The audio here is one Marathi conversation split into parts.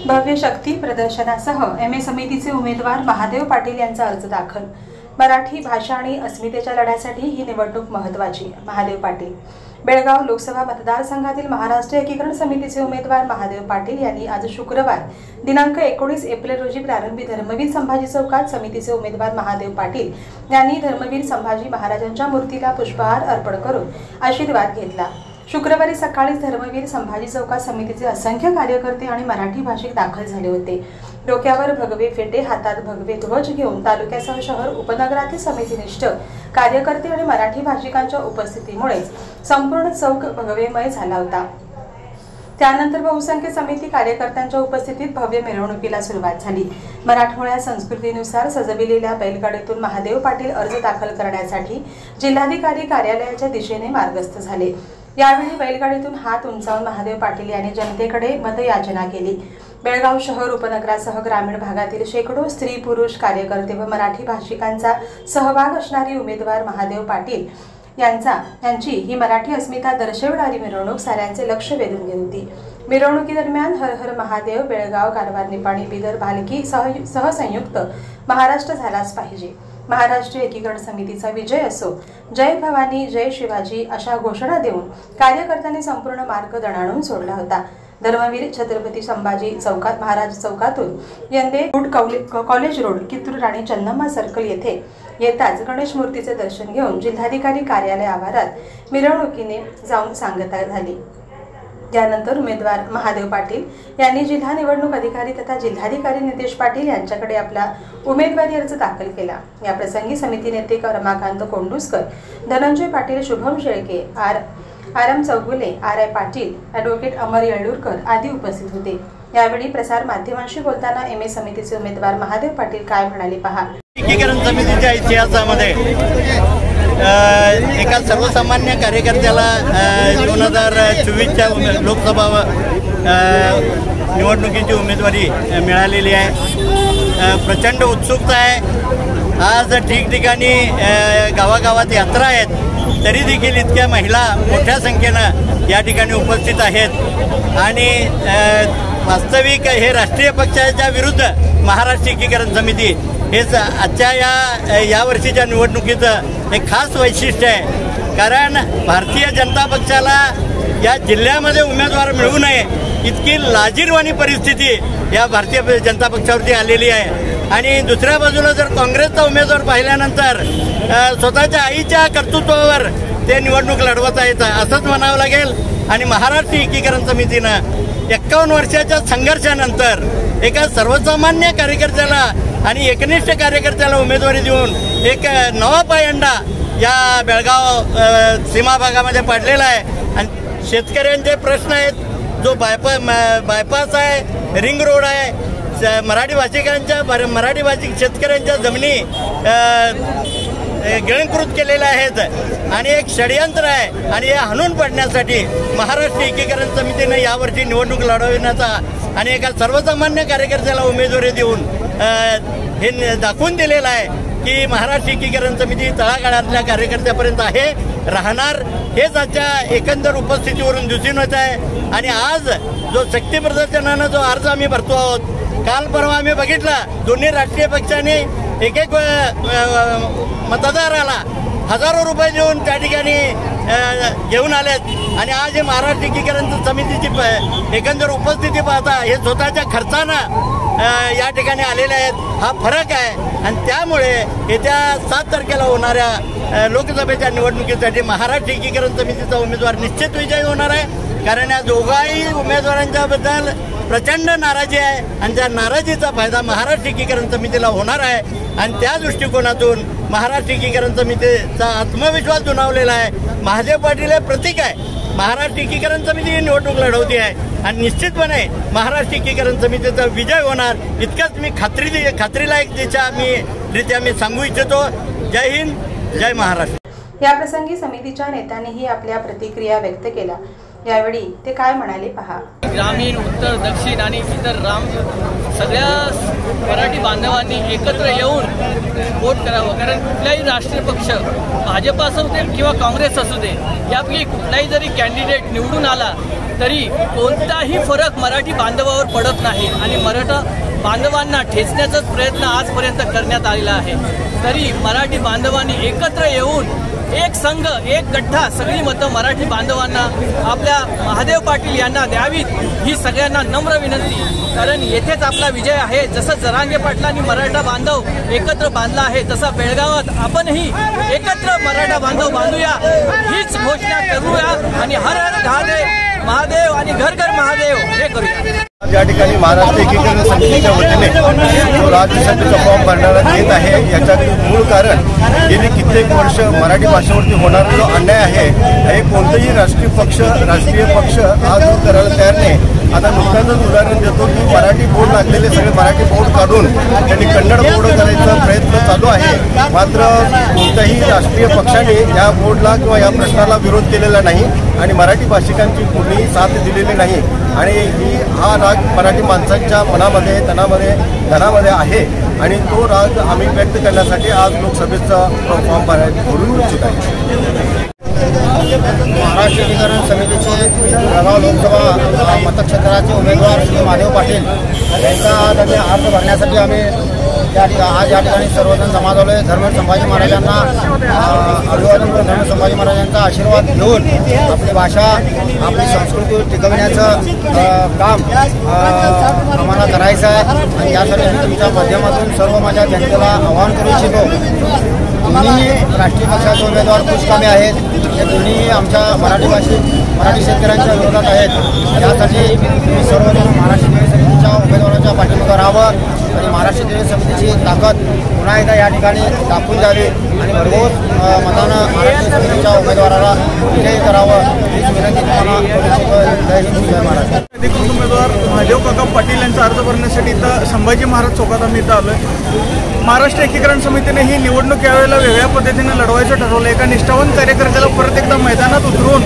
भव्य शक्ती प्रदर्शनासह एमए समितीचे उमेदवार महादेव पाटील यांचा अर्ज दाखल। मराठी भाषा आणि अस्मितेच्या लढ्यासाठी ही निवडणूक महत्त्वाची। महादेव पाटील बेळगाव लोकसभा मतदारसंघातील महाराष्ट्र एकीकरण समितीचे उमेदवार महादेव पाटील यांनी आज शुक्रवार दिनांक 19 एप्रिल रोजी प्रारंभी धर्मवीर संभाजी चौकात समितीचे उमेदवार महादेव पाटील यांनी धर्मवीर संभाजी महाराजांच्या मूर्तीला पुष्पहार अर्पण करून आशीर्वाद घेतला। शुक्रवारी सकाळीच धर्मवीर संभाजी चौकात समितीचे असंख्य कार्यकर्ते आणि मराठी भाषिक दाखल झाले होते। डोक्यावर भगवे फेटे, हातात भगवे ध्वज घेऊन तालुक्यासह शहर उपनगरातील समितीनिष्ठ कार्यकर्ते आणि मराठी भाषिकांच्या उपस्थितीमुळे संपूर्ण चौक भगवेमय झाला होता। त्यानंतर बहुसंख्य समिती कार्यकर्त्यांच्या उपस्थितीत भव्य मिरवणुकीला सुरुवात झाली। मराठमोळ्या संस्कृतीनुसार सजविलेल्या बैलगाडीतून महादेव पाटील अर्ज दाखल करण्यासाठी जिल्हाधिकारी कार्यालयाच्या दिशेने मार्गस्थ झाले। यावेळी बैलगाडीतून हात उंचावून महादेव पाटील यांनी जनतेकडे मतयाचना केली। बेळगाव शहर उपनगरासह ग्रामीण भागातील शेकडो स्त्री पुरुष कार्यकर्ते व मराठी भाषिकांचा सहभाग असणारी उमेदवार महादेव पाटील यांची ही मराठी अस्मिता दर्शवणारी मिरवणूक साऱ्यांचे लक्ष वेधून घेत होती। मिरवणुकीदरम्यान हर हर महादेव, बेळगाव, कारवार, निपाणी, बिदर, भालकी सहसंयुक्त महाराष्ट्र झालाच पाहिजे, महाराष्ट्र एकीकरण समितीचा विजय असो, जय भवानी, जय शिवाजी अशा घोषणा देऊन कार्यकर्त्यांनी संपूर्ण मार्ग दणाणून सोडला होता। धर्मवीर छत्रपती संभाजी चौकात महाराज चौकातून यंदे college road, Kittur Rani Chennamma circle येथे येताच गणेश मूर्तीचे दर्शन घेऊन जिल्हाधिकारी कार्यालय आवारात मिरवणुकीने जाऊन सांगता झाली। त्यानंतर उमेदवार महादेव पाटील यांनी जिल्हा निवडणूक अधिकारी तथा जिल्हाधिकारी नितेश पाटील यांच्याकडे आपला उमेदवारी अर्ज दाखल केला। या प्रसंगी समिती नेते रमाकांत कोंडुस्कर, धनंजय पाटील, शुभम शेळके, आरम चौगुले, आर पाटील, ॲडव्होकेट अमर येळूरकर आदी उपस्थित होते। यावेळी प्रसार माध्यमांशी बोलताना एमए समितीचे उमेदवार महादेव पाटील काय म्हणाले पहा। एकीकरण समितीच्या इतिहासामध्ये एका सर्वसामान्य कार्यकर्त्याला 2024च्या लोकसभा निवडणुकीची उमेदवारी मिळालेली आहे। प्रचंड उत्सुकता आहे। आज ठिकठिकाणी गावागावात यात्रा आहेत, तरी देखील इतक्या महिला मोठ्या संख्येनं या ठिकाणी उपस्थित आहेत आणि वास्तविक हे राष्ट्रीय पक्षाच्या विरुद्ध महाराष्ट्र एकीकरण समिती हेच आजच्या या वर्षीच्या निवडणुकीचं एक खास वैशिष्ट्य आहे। कारण भारतीय जनता पक्षाला या जिल्ह्यामध्ये उमेदवार मिळू नये इतकी लाजिरवाणी परिस्थिती या भारतीय जनता पक्षावरती आलेली आहे। आणि दुसऱ्या बाजूला जर काँग्रेसचा उमेदवार पाहिल्यानंतर स्वतःच्या आईच्या कर्तृत्वावर ते निवडणूक लढवत आहेत असंच म्हणावं लागेल। आणि महाराष्ट्र एकीकरण समितीनं 51 वर्षाच्या संघर्षानंतर एका सर्वसामान्य कार्यकर्त्याला आणि एकनिष्ठ कार्यकर्त्याला उमेदवारी देऊन एक नवा पायंडा या बेळगाव सीमा भागामध्ये पडलेला आहे। आणि शेतकऱ्यांचे प्रश्न आहेत, जो बायपास आहे, रिंग रोड आहे, मराठी भाषिक शेतकऱ्यांच्या जमिनी गिळंकृत केलेल्या आहेत आणि एक षडयंत्र आहे। आणि हे हाणून पडण्यासाठी महाराष्ट्र एकीकरण समितीने यावर्षी निवडणूक लढवण्याचा आणि एका सर्वसामान्य कार्यकर्त्याला उमेदवारी देऊन हे दाखवून दिलेलं आहे की महाराष्ट्र एकीकरण समिती तळागाळातल्या कार्यकर्त्यापर्यंत आहे, राहणार, हेच आजच्या एकंदर उपस्थितीवरून दिसून येत आहे। आणि आज जो शक्ती प्रदर्शनानं जो अर्ज आम्ही भरतो आहोत, काल परवा आम्ही बघितला दोन्ही राष्ट्रीय पक्षांनी एक मतदाराला हजारो रुपये देऊन त्या ठिकाणी घेऊन आलेत। आणि आज हे महाराष्ट्र एकीकरण समितीची एकंदर उपस्थिती पाहता हे स्वतःच्या खर्चानं या ठिकाणी आलेले आहेत। हा फरक आहे आणि त्यामुळे येत्या 7 तारखेला होणाऱ्या लोकसभेच्या निवडणुकीसाठी महाराष्ट्र एकीकरण समितीचा उमेदवार निश्चित विजयी होणार आहे। कारण या दोघाही उमेदवारांच्याबद्दल प्रचंड नाराजी आहे आणि त्या नाराजीचा फायदा महाराष्ट्र एकीकरण समितीला होणार आहे। आणि त्या दृष्टिकोनातून महाराष्ट्र एकीकरण समितीचा आत्मविश्वास दुणावलेला आहे। महादेव पाटील हे प्रतीक आहे। महाराष्ट्र एकीकरण समिती ही निवडणूक लढवती आहे आणि निश्चितपणे महाराष्ट्र एकीकरण समितीचा विजय होणार इतकंच मी खात्रीलायक रित्या मी सांगू इच्छितो। जय हिंद, जय महाराष्ट्र। या प्रसंगी समितीच्या नेत्यांनीही आपल्या प्रतिक्रिया व्यक्त केल्या। यावेळी ते काय म्हणाले पहा। ग्रामीण, उत्तर, दक्षिण आणि इतर सगळ्या मराठी बांधवांनी एकत्र येऊन वोट करावं। कारण कुठलाही राष्ट्रीय पक्ष, भाजप असू दे किंवा काँग्रेस असू दे, यापैकी कुठलाही जरी कॅन्डिडेट निवडून आला तरी कोणताही फरक मराठी बांधवावर पडत नाही आणि मराठा बांधवांना ठेचण्याचाच प्रयत्न आजपर्यंत करण्यात आलेला आहे। तरी मराठी बांधवांनी एकत्र येऊन एक संघ एक गठ्ठा सगळी मतं मराठी बांधवांना आपल्या महादेव पाटील यांना द्यावीत ही सगळ्यांना नम्र विनंती। कारण येथेच आपला विजय आहे। जसं जरांगे पाटलांनी मराठा बांधव एकत्र बांधला आहे तसा बेळगावात आपणही एकत्र मराठा बांधव बांधूया हीच घोषणा करूया आणि हर हर महादेव आणि घर घर महादेव हे करूया। या ठिकाणी महाराष्ट्र एकीकरण समितीच्या वतीने राज्यसभेचा फॉर्म भरण्यात येत आहे। याचं मूळ कारण गेली कित्येक वर्ष मराठी भाषेवरती होणारा जो अन्याय आहे हे कोणतेही राष्ट्रीय पक्ष हा दूर करायला तयार नाही। आता नुकतानच उदाहरण देतो की मराठी बोर्ड लागलेले सगळे मराठी बोर्ड काढून त्यांनी कन्नड बोर्ड करायचा प्रयत्न चालू आहे। मात्र कोणत्याही राष्ट्रीय पक्षाने या बोर्डला किंवा या प्रश्नाला विरोध केलेला नाही आणि मराठी भाषिकांची कोणीही साथ दिलेली नाही आणि हा राग मराठी माणसांच्या मनामध्ये धनामध्ये आहे आणि तो राग आम्ही व्यक्त करण्यासाठी आज लोकसभेचा फॉर्म भरून इच्छित आहे। महाराष्ट्र एकीकरण समितीचे बेळगाव लोकसभा मतक्षेत्राचे उमेदवार श्री महादेव पाटील यांचा अर्ज भरण्यासाठी आम्ही आज या ठिकाणी सर्वजण जमा झालो आहे। धर्मवीर संभाजी महाराजांना अभिवादन करून धर्मवीर संभाजी महाराजांचा आशीर्वाद घेऊन आपली भाषा आपली संस्कृती टिकवण्याचं काम आम्हाला करायचं आहे आणि यासाठी मी तुमच्या माध्यमातून सर्व माझ्या जनतेला आवाहन करू इच्छितो। दोन्ही राष्ट्रीय पक्षाचे उमेदवार कुचकामे आहेत। हे दोन्ही आमच्या मराठी शेतकऱ्यांच्या विरोधात आहेत। यासाठी तुम्ही सर्वजण महाराष्ट्र एकीकरण समितीच्या उमेदवारांच्या पाठीमागे राहावं आणि महाराष्ट्र एकीकरण समितीची ताकद पुन्हा एकदा या ठिकाणी दाखवून द्यावी आणि भरघोस मतानं महाराष्ट्र समितीच्या उमेदवाराला विजयी करावं हीच विनंती तुम्हाला करू इच्छितो। जय हिंद जय महाराष्ट्र। अधिकृत उमेदवार महादेव काका पाटील यांचा अर्ज भरण्यासाठी इथं संभाजी महाराज चौकात आम्ही इथं आलो आहे। महाराष्ट्र एकीकरण समितीने ही निवडणूक यावेळेला वेगळ्या पद्धतीने लढवायचं ठरवलं। एका निष्ठावंत कार्यकर्त्याला परत एकदा मैदानात उतरून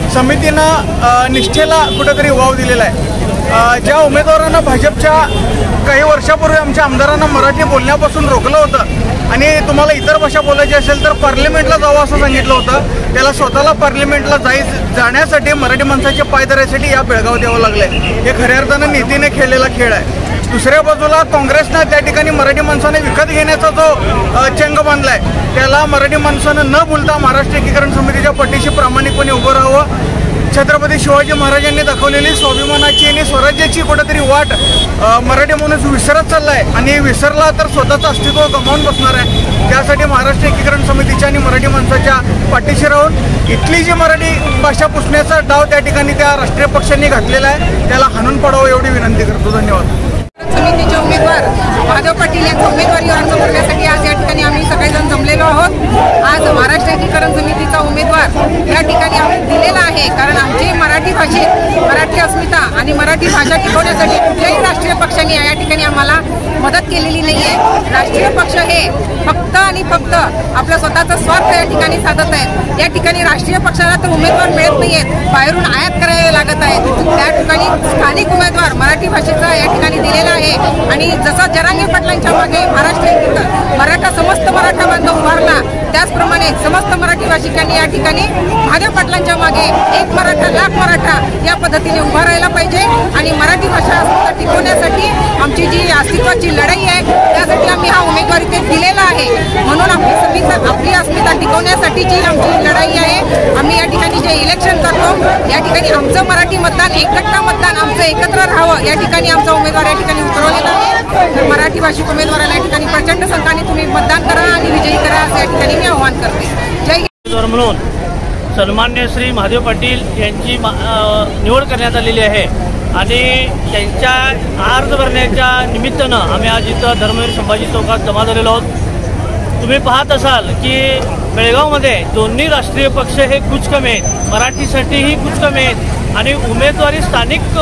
समितीनं निष्ठेला कुठेतरी वाव दिलेला आहे। ज्या उमेदवारांना भाजपच्या काही वर्षापूर्वी आमच्या आमदारांना मराठी बोलण्यापासून रोखलं होतं आणि तुम्हाला इतर भाषा बोलायची असेल तर पार्लमेंटला जावं असं सांगितलं होतं, त्याला स्वतःला पार्लमेंटला जाण्यासाठी मराठी माणसाचे पाय धरायसाठी या बेळगावात यावं लागलंय। हे खऱ्या अर्थानं नीतीने खेळलेला खेळ आहे। दुसऱ्या बाजूला काँग्रेसनं त्या ठिकाणी मराठी माणसाने विकत घेण्याचा जो चंग बांधलाय त्याला मराठी माणसानं न बोलता महाराष्ट्र एकीकरण समितीच्या पाठीशी प्रामाणिकपणे उभं राहावं। छत्रपती शिवाजी महाराजांनी दाखवलेली स्वाभिमानाची आणि स्वराज्याची कुठेतरी वाट मराठी माणूस विसरत चाललाय आणि विसरला तर स्वतःचं अस्तित्व गमावून बसणार आहे। त्यासाठी महाराष्ट्र एकीकरण समितीच्या आणि मराठी माणसाच्या पाठीशी राहून इथली जी मराठी भाषा पुसण्याचा डाव त्या ठिकाणी त्या राष्ट्रीय पक्षांनी घातलेला आहे त्याला हाणून पाडावं एवढी विनंती करतो। धन्यवाद। समितीचे उमेदवार महादेव पाटील यांचा उमेदवारी अर्ज भरण्यासाठी आज या ठिकाणी आम्ही सगळेजण जमलेलो आहोत। आज महाराष्ट्र एकीकरण समितीचा उमेदवार या ठिकाणी आम्ही दिलेला आहे कारण आमची मराठी भाषेत मराठी अस्मिता आणि मराठी भाषा टिकवण्यासाठी कुठल्याही राष्ट्रीय पक्षाने या ठिकाणी आम्हाला मदत केलेली नाही आहे। राष्ट्रीय पक्ष हे फक्त आणि फक्त आपलं स्वतःचा स्वार्थ या ठिकाणी साधत आहेत। या ठिकाणी राष्ट्रीय पक्षाला तर उमेदवार मिळत नाही आहेत, बाहेरून आयात करावे लागत आहेत। त्या ठिकाणी स्थानिक उमेदवार मराठी भाषेचा या ठिकाणी दिलेला आहे आणि जसं जरांगे पाटलांच्या मागे महाराष्ट्र एकीकरण मराठा समस्त मराठा बांधव उभारला त्याचप्रमाणे समस्त मराठी भाषिकांनी या ठिकाणी महादेव पाटलांच्या मागे एक मराठा लाख मराठा या पद्धतीने उभा राहायला पाहिजे आणि मराठी भाषा टिकवण्यासाठी आमची जी अस्तित्वाची लढाई आहे त्यासाठी आम्ही हा उमेदवारी ते दिलेला आहे। म्हणून आपली अस्मिता टिकवण्यासाठीची आमची लढाई आहे। आम्ही या ठिकाणी जे इलेक्शन करतो या ठिकाणी आमचं मराठी मतदान एकगट्टा मतदान आमचं एकत्र राहावं या ठिकाणी आमचा उमेदवार या ठिकाणी उतरवलेला आहे। तर मराठी भाषिक उमेदवाराला या ठिकाणी प्रचंड संख्येने तुम्ही मतदान करा आणि विजयी करा असं या ठिकाणी मी आवाहन करते। जय हिंद। म्हणून सन्मान्य श्री महादेव पाटील यांची निवड करण्यात आलेली आहे आणि त्यांच्या अर्ज भरण्याच्या निमित्तानं आम्ही आज इथं धर्मवीर संभाजी चौकात जमा झालेलो आहोत। तुम्ही पाहत असाल की बेळगावमध्ये दोन्ही राष्ट्रीय पक्ष हे कुचकामे आहेत, मराठीसाठीही कुचकामे आहेत आणि उमेदवारी स्थानिक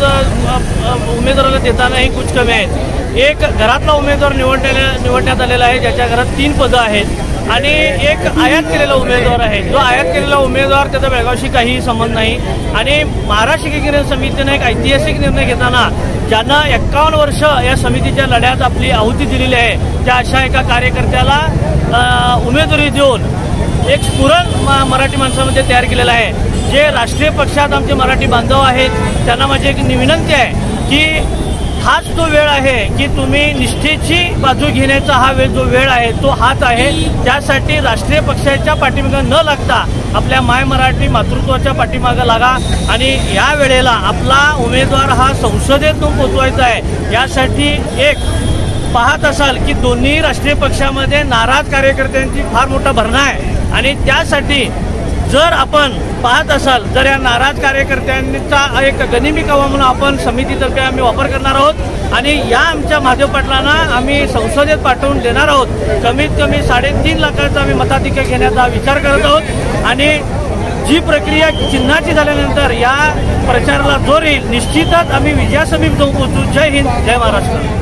उमेदवाराला देतानाही कुचकामे आहेत। एक घरातला उमेदवार निवडण्यात आलेला आहे ज्याच्या घरात 3 पदं आहेत आणि एक आयात केलेला उमेदवार आहे। जो आयात केलेला उमेदवार त्याचा बेळगावशी काहीही संबंध नाही आणि महाराष्ट्र एकीकरण समितीने एक ऐतिहासिक निर्णय घेताना ज्यांना 51 वर्ष या समितीच्या लढ्यात आपली आहुती दिलेली आहे त्या अशा एका कार्यकर्त्याला उमेदवारी देऊन एक स्फुरण मराठी माणसामध्ये तयार केलेला आहे। जे राष्ट्रीय पक्षात आमचे मराठी बांधव आहेत त्यांना माझी एक विनंती आहे की हाच तो वेळ आहे की तुम्ही निष्ठेची बाजू घेण्याचा हा जो वेळ आहे तो हाच आहे। त्यासाठी राष्ट्रीय पक्षाच्या पाठीमागं न लागता आपल्या माय मराठी मातृत्वाच्या पाठीमागं लागा आणि या वेळेला आपला उमेदवार हा संसदेतून पोचवायचा आहे। यासाठी एक पाहत असाल की दोन्ही राष्ट्रीय पक्षामध्ये नाराज कार्यकर्त्यांची फार मोठा भरणा आहे आणि त्यासाठी जर आपण पाहत असाल तर या नाराज कार्यकर्त्यांचा एक गनिमी कावा म्हणून आपण समितीतर्फे आम्ही वापर करणार आहोत आणि या आमच्या महादेव पाटलांना आम्ही संसदेत पाठवून देणार आहोत। कमीत कमी 3.5 लाखाचा आम्ही मताधिक्य घेण्याचा विचार करत आहोत आणि जी प्रक्रिया चिन्हाची झाल्यानंतर या प्रचाराला जोर येईल निश्चितच आम्ही विजयासमीप जाऊन पोहोचू। जय हिंद, जय महाराष्ट्र।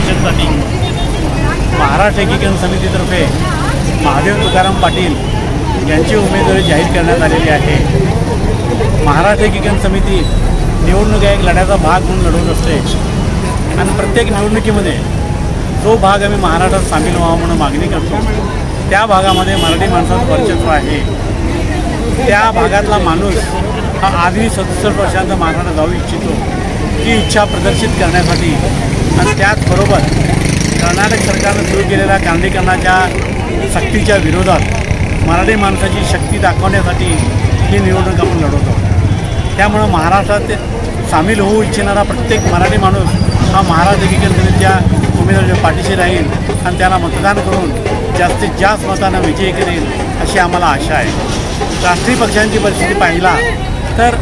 महाराष्ट्र एकीकरण समितीतर्फे महादेव तुकाराम पाटील यांची उमेदवारी जाहीर करण्यात आलेली आहे। महाराष्ट्र एकीकरण समिती निवडणूक एक लढ्याचा भाग म्हणून लढवत असते आणि प्रत्येक निवडणुकीमध्ये जो भाग आम्ही महाराष्ट्रात सामील व्हावा म्हणून मागणी करतो त्या भागामध्ये मराठी माणसाचं वर्चस्व आहे। त्या भागातला माणूस हा आधी 67 वर्षांचा महाराष्ट्रात जाऊ इच्छितो ही इच्छा प्रदर्शित करण्यासाठी आणि त्याचबरोबर कर्नाटक सरकारनं सुरू केलेल्या कांदीकरणाच्या सक्तीच्या विरोधात मराठी माणसाची शक्ती दाखवण्यासाठी ही निवडणूक आपण लढवतो। त्यामुळं महाराष्ट्रात सामील होऊ इच्छिणारा प्रत्येक मराठी माणूस हा महाराष्ट्र एकीकरण समितीच्या उमेदवाराच्या पाठीशी राहील आणि त्याला मतदान करून जास्तीत जास्त मतांना विजयी करेल अशी आम्हाला आशा आहे। राष्ट्रीय पक्षांची परिस्थिती पाहिला तर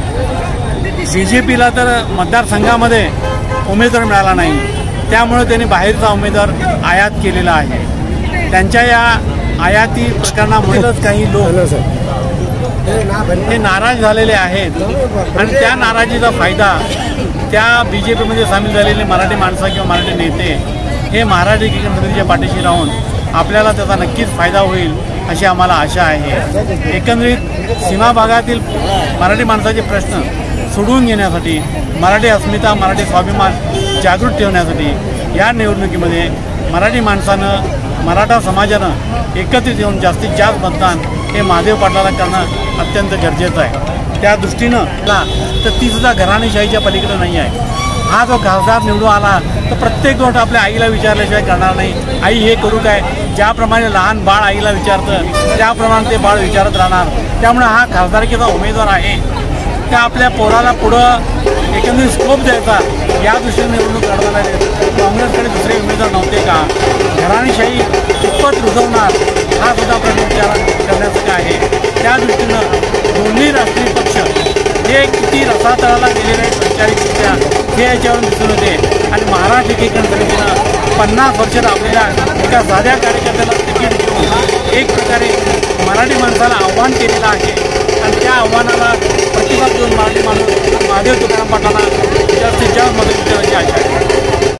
BJPला तर मतदारसंघामध्ये उमेदवार मिळाला नाही, त्यामुळे त्यांनी बाहेरचा उमेदवार आयात केलेला आहे। त्यांच्या या आयाती प्रकरणामुळेच काही लोक हे नाराज झालेले आहेत आणि त्या नाराजीचा फायदा त्या BJPमध्ये सामील झालेले मराठी माणसं किंवा मराठी नेते हे महाराष्ट्र एकीकरण समितीच्या पाठीशी राहून आपल्याला त्याचा नक्कीच फायदा होईल अशी आम्हाला आशा आहे। एकंदरीत सीमा भागातील मराठी माणसाचे प्रश्न सोडवून घेण्यासाठी मराठी अस्मिता मराठी स्वाभिमान जागृत ठेवण्यासाठी या निवडणुकीमध्ये मराठी माणसानं मराठा समाजानं एकत्रित येऊन जास्तीत जास्त मतदान हे महादेव पाटलाला करणं अत्यंत गरजेचं आहे। त्या दृष्टीनं तर ती सुद्धा घराणेशाहीच्या पलीकडे नाही आहे। हा जो खासदार निवडून आला तर प्रत्येक गोष्ट आपल्या आईला विचारल्याशिवाय करणार नाही। आई हे करू काय, ज्याप्रमाणे लहान बाळ आईला विचारतं त्याप्रमाणे ते बाळ विचारत राहणार। त्यामुळे हा खासदारकीचा उमेदवार आहे त्या आपल्या पोराला पुढं एकंदरीत स्कोप द्यायचा या दृष्टीने निवडणूक लढवणार आहे। काँग्रेसकडे दुसरे उमेदवार नव्हते का? घराणेशाही कितपत रुजवणार हा सुद्धा प्रश्न विचार करण्याचं आहे। त्या दृष्टीनं दोन्ही राष्ट्रीय पक्ष हे किती रसातळाला गेलेले आहेत वैचारिकरित्या हे याच्यावरून दिसून होते आणि महाराष्ट्र एकीकरण समितीनं 50 वर्ष राबलेल्या एका साध्या कार्यकर्त्याला तिकीट देऊन एक प्रकारे मराठी माणसाला आव्हान केलेलं आहे आणि त्या आव्हानाला प्रतिसाद देऊन मराठी माणूस महादेव तुकाराम पाटलांना जास्तीत जास्त मदत करण्याची आशा आहे।